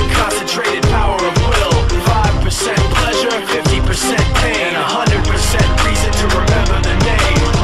concentrated power of will, 5% pleasure, 50% pain, 100% reason to remember the name.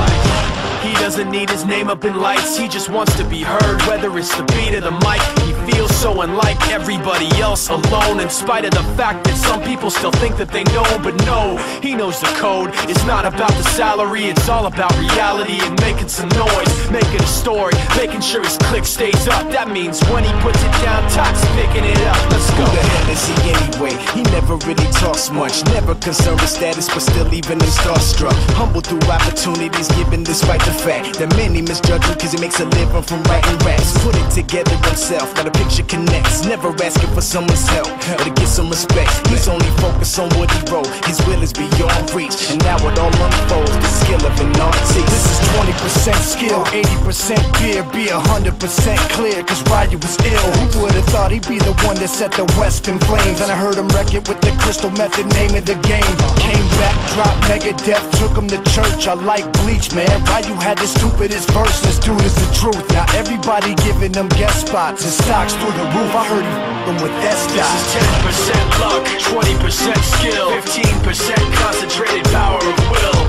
He doesn't need his name up in lights, he just wants to be heard, whether it's the beat of the mic. He feels so unlike everybody else, alone, in spite of the fact that some people still think that they know. But no, he knows the code. It's not about the salary, it's all about reality and making some noise, making a story, making sure his click stays up. That means when he puts it down, Tox picking it up. Let's go. Who the hell is he anyway? He never really talks much, never concerned with status, but still leaving him starstruck. Humble through opportunities given despite the fact that many misjudge him cause he makes a living from writing raps. Put it together himself, got a picture connects, never asking for someone's help or to get some respect. He's only focused on what he wrote, his will is beyond reach, and now it all unfolds, the skill of an artist. This is 20% skill, 80% fear, be 100% clear, cause Ryu was ill. Who would've thought he'd be the one that set the West in flames? And I heard him wreck it with the Crystal Method, name of the game. Came back, dropped Megadeth, took him to church. I like Bleach, man. Ryu had the stupidest verse, this dude is the truth. Now everybody giving them guest spots and stocks through the roof. I heard he f***ing with that stock. This is 10% luck, 20% skill, 15% concentrated power of will,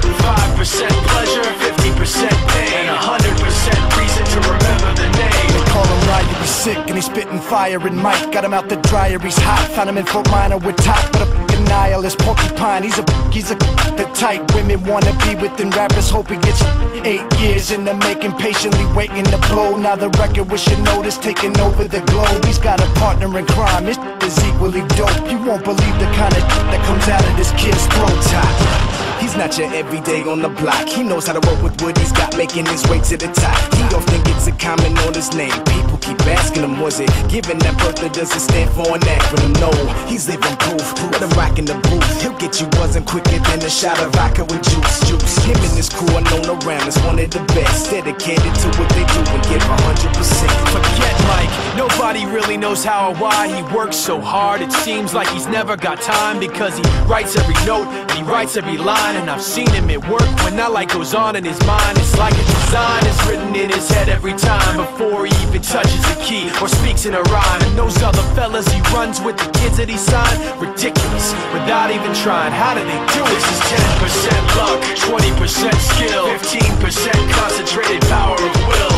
5% pleasure, 50% pain, and 100% reason to remember the name. They call him Ryu, he's sick and he's spitting fire. And Mike got him out the dryer, he's hot. Found him in Fort Minor with top, but a f***ing nihilist porcupine. He's a the type women wanna be within. Rappers hope he gets 8 years in the making, patiently waiting to blow. Now the record with your notice taking over the globe. He's got a partner in crime, his is equally dope. You won't believe the kind of that comes out of this kid's throat. Top. He's not your everyday on the block. He knows how to work with what he's got, making his way to the top. He often gets a comment on his name. People keep asking him, was it given that birth or does it stand for an acronym? No, he's living proof. Let him rock in the booth. He'll get you buzzing quicker than a shot of vodka with juice. Him and his crew are known around as one of the best, dedicated to what they do and give 100%. Forget Mike, nobody really knows how or why he works so hard. It seems like he's never got time, because he writes every note and he writes every line. And I've seen him at work when that light goes on in his mind. It's like a design is written in his head every time, before he even touches a key or speaks in a rhyme. And those other fellas he runs with, the kids that he signed, ridiculous, without even trying. How do they do it? This is 10% luck, 20% skill, 15% concentrated power of will,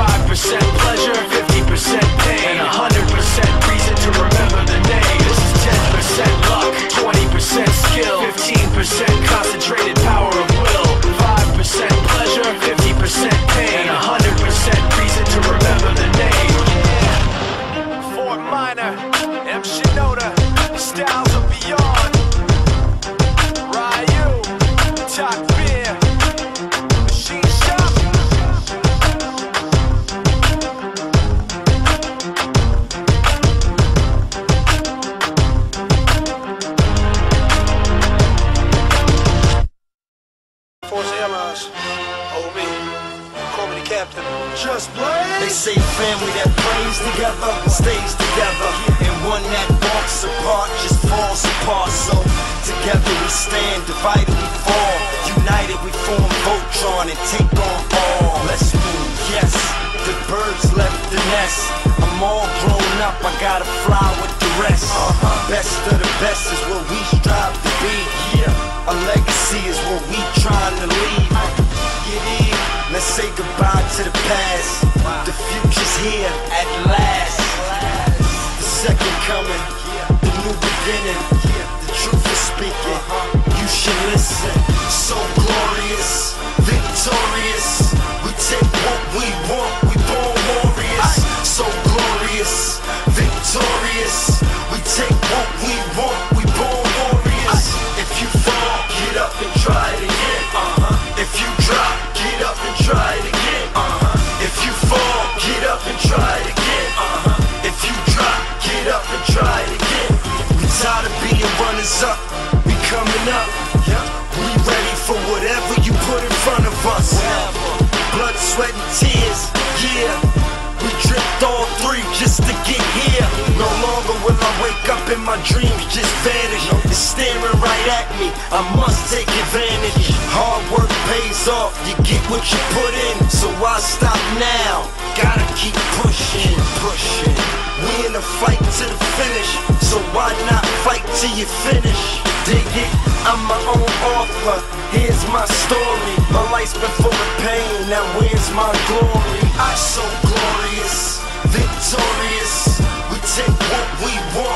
5% pleasure, 50% pain, and 100% reason to remember the name. This is 10% luck, 20% skill, 15% concentrated power of will, 5% pleasure, 50% pain, and 100% reason to remember the name. Yeah. Fort Minor, M. Shinoda, styles of beyond. Ryu, Talk Beer, Machine Shop. Just blaze. They say family that prays together stays together, and one that walks apart just falls apart. So together we stand, divided we fall, united we form Voltron and take on all. Let's move, yes. The birds left the nest. I'm all grown up, I gotta fly with the rest. Best of the best is what we strive to be. Yeah, a legacy is what we trying to leave. Let's say goodbye to the past. The future's here at last. The second coming, the new beginning. The truth is speaking, you should listen. So glorious, victorious. We take what we want, we born warriors. So glorious, victorious. We take what we want, we born warriors. If you fall, get up and try it again. If you drop, get up and try it again. If you fall, get up and try it again. If you drop, get up and try it again. We tired of being runners up, we coming up. We ready for whatever you put in front of us. Blood, sweat, and tears, yeah. We dripped all three just to get here. No longer will I wake up and my dreams just vanish. It's staring right at me, I must take advantage. Hard work pays off, you get what you put in. So why stop now? Gotta keep pushing, pushing. We in a fight to the finish, so why not fight till you finish? Dig it? I'm my own author, here's my story. My life's been full of pain, now where's my glory? I'm so glorious, victorious. We take what we want